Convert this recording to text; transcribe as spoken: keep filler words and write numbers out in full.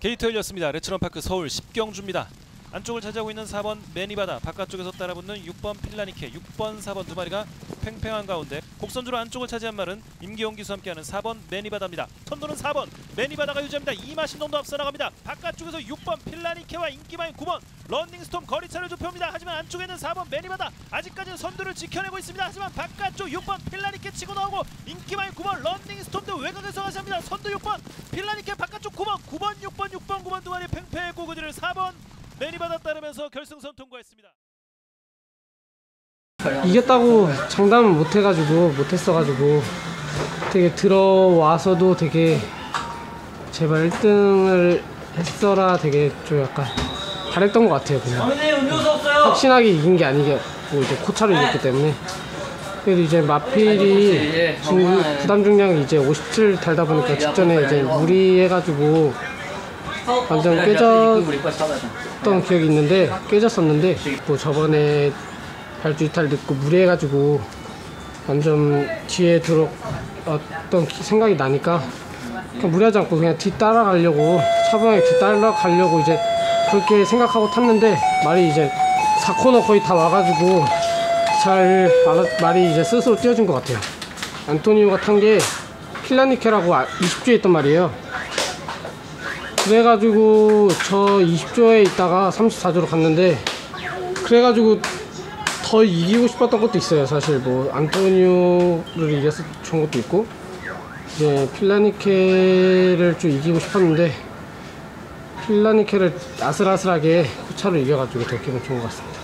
게이트 열렸습니다. 레츠런파크 서울 십 경주입니다. 안쪽을 차지하고 있는 사 번 매니바다, 바깥쪽에서 따라붙는 육 번 필라니케, 육 번, 사 번 두 마리가 팽팽한 가운데 곡선주로 안쪽을 차지한 말은 임기용 기수와 함께하는 사 번 매니바다입니다. 선두는 사 번 매니바다가 유지합니다. 이마신 정도 앞서 나갑니다. 바깥쪽에서 육 번 필라니케와 인기마인 구 번 런닝스톰 거리차를 좁혀옵니다. 하지만 안쪽에 있는 사 번 매니바다 아직까지는 선두를 지켜내고 있습니다. 하지만 바깥쪽 육 번 필라니케 치고 나오고 인기마인 구 번 런닝스톰도 외곽에서 가시합니다. 선두 육 번 필라니케, 바깥쪽 구 번, 구 번, 육 번, 육 번, 구 번 두 마리 팽팽했고 그 뒤를 사 번 매니바다 따르면서 결승선 통과했습니다. 이겼다고 장담을 못해가지고 못했어가지고 되게 들어와서도 되게 제발 일 등을 했어라 되게 좀 약간 바랬던 것 같아요. 그냥 확신하게 이긴 게 아니고 이제 코차로 이겼기 때문에. 그래도 이제 마필이 중, 부담 중량이 이제 오십칠 달다 보니까 직전에 이제 무리해가지고 완전 깨졌던 기억이 있는데 깨졌었는데 뭐 저번에 발주 이탈 듣고 무리해가지고 완전 뒤에 들어왔던 생각이 나니까 그냥 무리하지 않고 그냥 뒤 따라가려고 차분하게 뒤 따라가려고 이제 그렇게 생각하고 탔는데 말이 이제 사 코너 거의 다 와가지고 잘 알아, 말이 이제 스스로 뛰어준 것 같아요. 안토니오가 탄 게 필라니케라고 이십 조에 있단 말이에요. 그래가지고 저 이십 조에 있다가 삼십사 조로 갔는데 그래가지고 더 이기고 싶었던 것도 있어요. 사실 뭐 안토니오를 이겼어 좋은 것도 있고 이제 필라니케를 좀 이기고 싶었는데 필라니케를 아슬아슬하게 코차로 이겨가지고 더 기분 좋은 것 같습니다.